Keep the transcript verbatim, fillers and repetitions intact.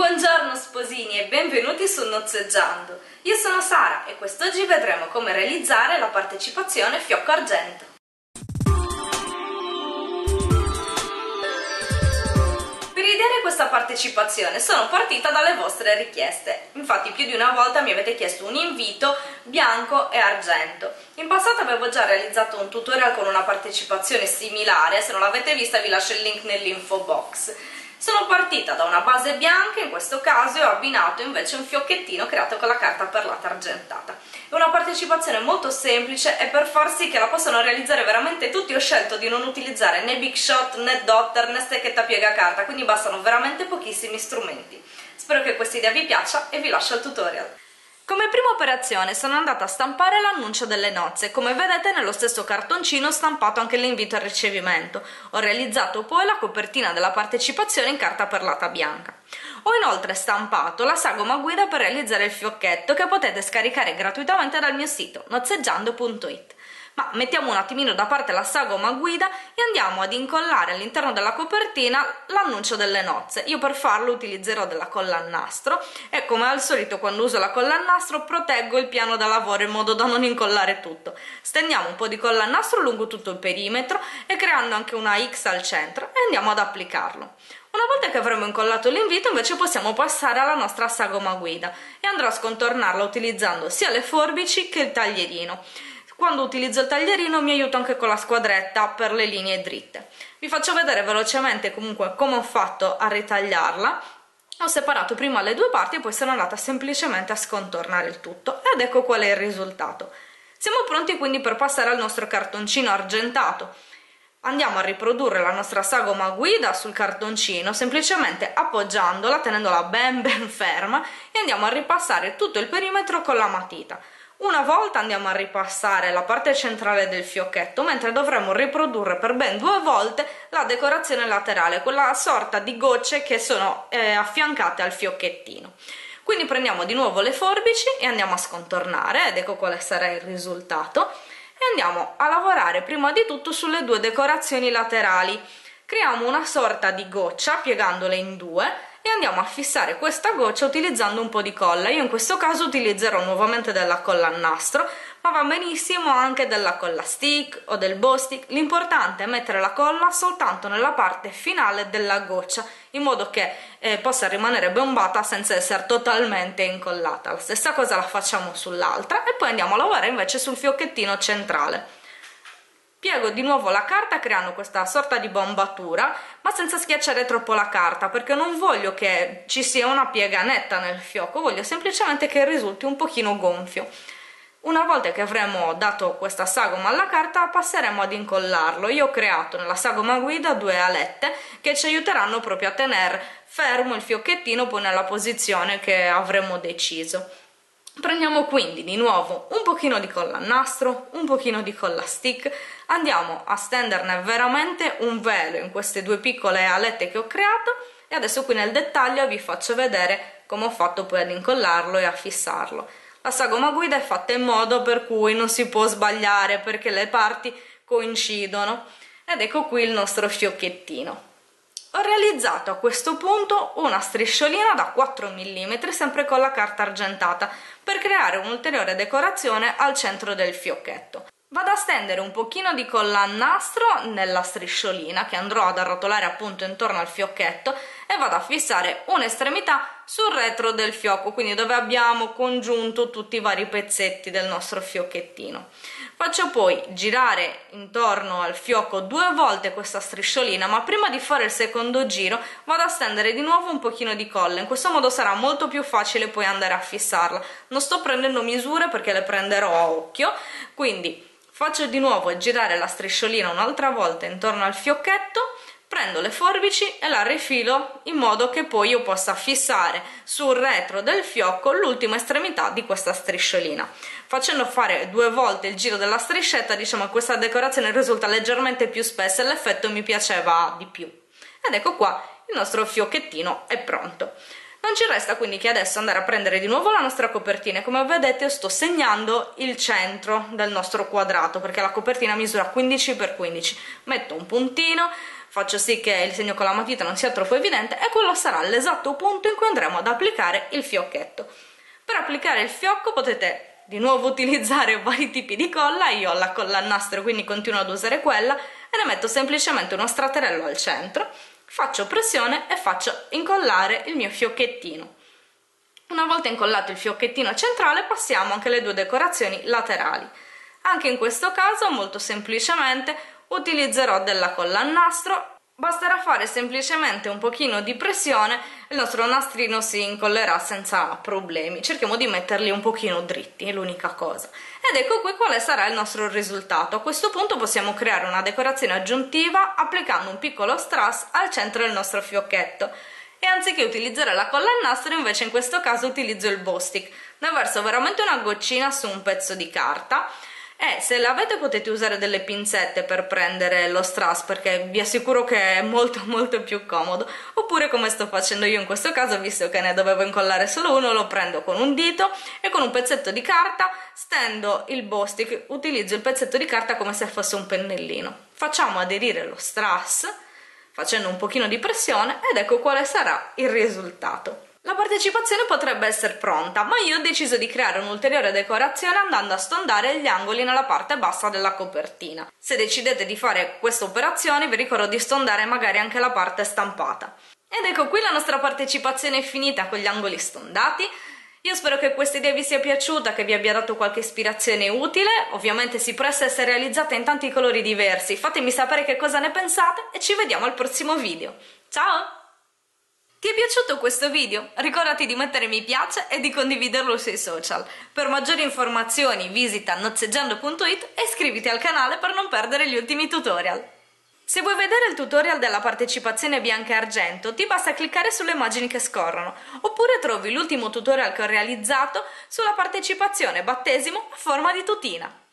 Buongiorno sposini e benvenuti su Nozzeggiando. Io sono Sara e quest'oggi vedremo come realizzare la partecipazione fiocco argento. Per ideare questa partecipazione sono partita dalle vostre richieste, infatti più di una volta mi avete chiesto un invito bianco e argento. In passato avevo già realizzato un tutorial con una partecipazione similare, se non l'avete vista vi lascio il link nell'info box. Sono partita da una base bianca, in questo caso, e ho abbinato invece un fiocchettino creato con la carta perlata argentata. È una partecipazione molto semplice e per far sì che la possano realizzare veramente tutti ho scelto di non utilizzare né big shot, né dotter, né stecchetta piegacarta, quindi bastano veramente pochissimi strumenti. Spero che questa idea vi piaccia e vi lascio al tutorial. Come prima operazione sono andata a stampare l'annuncio delle nozze, come vedete nello stesso cartoncino ho stampato anche l'invito al ricevimento. Ho realizzato poi la copertina della partecipazione in carta perlata bianca. Ho inoltre stampato la sagoma guida per realizzare il fiocchetto che potete scaricare gratuitamente dal mio sito nozzeggiando punto it. Ma mettiamo un attimino da parte la sagoma guida e andiamo ad incollare all'interno della copertina l'annuncio delle nozze. Io per farlo utilizzerò della colla a nastro e come al solito quando uso la colla a nastro proteggo il piano da lavoro in modo da non incollare tutto. Stendiamo un po' di colla a nastro lungo tutto il perimetro e creando anche una X al centro e andiamo ad applicarlo. Una volta che avremo incollato l'invito invece possiamo passare alla nostra sagoma guida e andrò a scontornarla utilizzando sia le forbici che il taglierino. Quando utilizzo il taglierino mi aiuto anche con la squadretta per le linee dritte. Vi faccio vedere velocemente comunque come ho fatto a ritagliarla. Ho separato prima le due parti e poi sono andata semplicemente a scontornare il tutto ed ecco qual è il risultato. Siamo pronti quindi per passare al nostro cartoncino argentato. Andiamo a riprodurre la nostra sagoma guida sul cartoncino semplicemente appoggiandola, tenendola ben ben ferma e andiamo a ripassare tutto il perimetro con la matita. Una volta andiamo a ripassare la parte centrale del fiocchetto, mentre dovremo riprodurre per ben due volte la decorazione laterale, quella sorta di gocce che sono eh, affiancate al fiocchettino. Quindi prendiamo di nuovo le forbici e andiamo a scontornare, ed ecco quale sarà il risultato, e andiamo a lavorare prima di tutto sulle due decorazioni laterali. Creiamo una sorta di goccia piegandole in due, e andiamo a fissare questa goccia utilizzando un po' di colla. Io in questo caso utilizzerò nuovamente della colla a nastro, ma va benissimo anche della colla stick o del bow stick. L'importante è mettere la colla soltanto nella parte finale della goccia, in modo che eh, possa rimanere bombata senza essere totalmente incollata. La stessa cosa la facciamo sull'altra e poi andiamo a lavorare invece sul fiocchettino centrale. Piego di nuovo la carta creando questa sorta di bombatura, ma senza schiacciare troppo la carta, perché non voglio che ci sia una piega netta nel fiocco, voglio semplicemente che risulti un pochino gonfio. Una volta che avremo dato questa sagoma alla carta passeremo ad incollarlo. Io ho creato nella sagoma guida due alette che ci aiuteranno proprio a tenere fermo il fiocchettino poi nella posizione che avremo deciso. Prendiamo quindi di nuovo un pochino di colla a nastro, un pochino di colla stick, andiamo a stenderne veramente un velo in queste due piccole alette che ho creato e adesso qui nel dettaglio vi faccio vedere come ho fatto poi ad incollarlo e a fissarlo. La sagoma guida è fatta in modo per cui non si può sbagliare perché le parti coincidono ed ecco qui il nostro fiocchettino. Ho realizzato a questo punto una strisciolina da quattro millimetri sempre con la carta argentata per creare un'ulteriore decorazione al centro del fiocchetto. Vado a stendere un pochino di colla a nastro nella strisciolina che andrò ad arrotolare appunto intorno al fiocchetto e vado a fissare un'estremità sul retro del fiocco, quindi dove abbiamo congiunto tutti i vari pezzetti del nostro fiocchettino. Faccio poi girare intorno al fiocco due volte questa strisciolina, ma prima di fare il secondo giro vado a stendere di nuovo un pochino di colla, in questo modo sarà molto più facile poi andare a fissarla. Non sto prendendo misure perché le prenderò a occhio, quindi faccio di nuovo girare la strisciolina un'altra volta intorno al fiocchetto, prendo le forbici e la rifilo in modo che poi io possa fissare sul retro del fiocco l'ultima estremità di questa strisciolina. Facendo fare due volte il giro della striscetta, diciamo che questa decorazione risulta leggermente più spessa e l'effetto mi piaceva di più. Ed ecco qua il nostro fiocchettino è pronto. Non ci resta quindi che adesso andare a prendere di nuovo la nostra copertina e come vedete sto segnando il centro del nostro quadrato perché la copertina misura quindici per quindici. Metto un puntino, faccio sì che il segno con la matita non sia troppo evidente e quello sarà l'esatto punto in cui andremo ad applicare il fiocchetto. Per applicare il fiocco potete di nuovo utilizzare vari tipi di colla, io ho la colla a nastro quindi continuo ad usare quella e ne metto semplicemente uno straterello al centro, faccio pressione e faccio incollare il mio fiocchettino. Una volta incollato il fiocchettino centrale passiamo anche alle due decorazioni laterali. Anche in questo caso molto semplicemente utilizzerò della colla a nastro. Basterà fare semplicemente un pochino di pressione e il nostro nastrino si incollerà senza problemi. Cerchiamo di metterli un pochino dritti, è l'unica cosa. Ed ecco qui quale sarà il nostro risultato. A questo punto possiamo creare una decorazione aggiuntiva applicando un piccolo strass al centro del nostro fiocchetto. E anziché utilizzare la colla a nastro, invece in questo caso utilizzo il Bow Stick. Ne verso veramente una goccina su un pezzo di carta. E se l'avete potete usare delle pinzette per prendere lo strass, perché vi assicuro che è molto molto più comodo, oppure come sto facendo io in questo caso, visto che ne dovevo incollare solo uno, lo prendo con un dito e con un pezzetto di carta stendo il Bow Stick, utilizzo il pezzetto di carta come se fosse un pennellino. Facciamo aderire lo strass facendo un pochino di pressione ed ecco quale sarà il risultato. La partecipazione potrebbe essere pronta, ma io ho deciso di creare un'ulteriore decorazione andando a stondare gli angoli nella parte bassa della copertina. Se decidete di fare questa operazione vi ricordo di stondare magari anche la parte stampata. Ed ecco qui la nostra partecipazione è finita con gli angoli stondati. Io spero che questa idea vi sia piaciuta, che vi abbia dato qualche ispirazione utile. Ovviamente si presta a essere realizzata in tanti colori diversi. Fatemi sapere che cosa ne pensate e ci vediamo al prossimo video. Ciao! Ti è piaciuto questo video? Ricordati di mettere mi piace e di condividerlo sui social. Per maggiori informazioni visita nozzeggiando punto it e iscriviti al canale per non perdere gli ultimi tutorial. Se vuoi vedere il tutorial della partecipazione bianca e argento ti basta cliccare sulle immagini che scorrono, oppure trovi l'ultimo tutorial che ho realizzato sulla partecipazione battesimo a forma di tutina.